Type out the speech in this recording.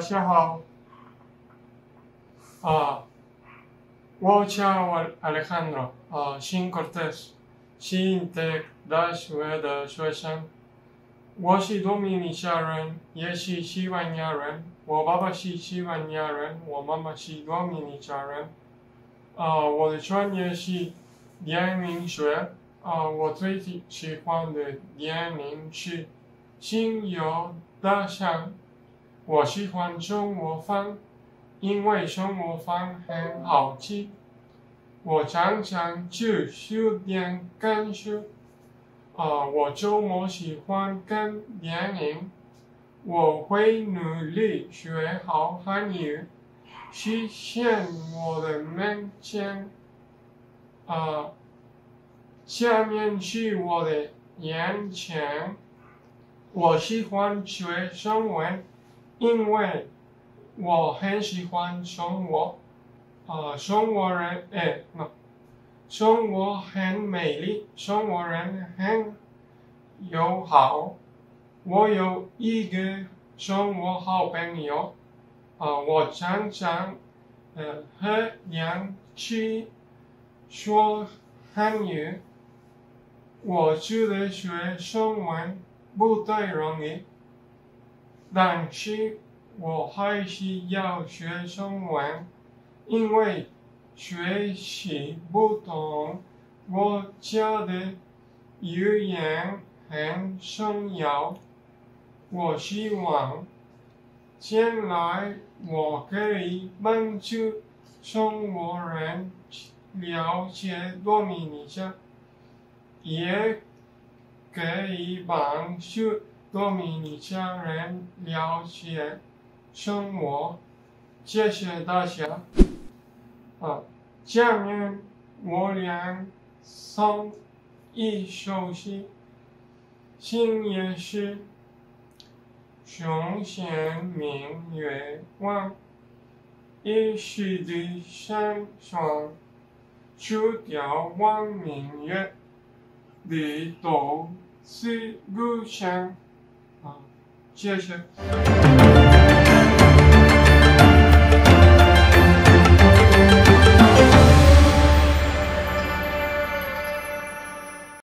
家好，我叫Alejandro，新 Cortés，新的大学的学生。我是多米尼加人，也是西班牙人。我爸爸是西班牙人，我妈妈是多米尼加人。我的专业是电影学。我最喜欢的电影是《星游大象》。我喜欢中国饭，因为中国饭很好吃。我常常去书店看书。我周末喜欢看电影。我会努力学好汉语，实现我的梦想。下面是我的演讲。我喜欢学中文，因为我很喜欢中国。中国人，中国很美丽，中国人很友好。我有一个中国好朋友，我常常和人去说汉语。我觉得学中文不太容易，但是我还是要学中文，因为学习不同国家的语言很重要。我希望将来我可以帮助中国人了解多米尼加，也可以帮助多米尼加人了解中国。谢谢大家。下面我俩唱一首诗，星夜诗。胸前明月光，疑是地上霜。初眺望明月，低头思故乡。谢谢。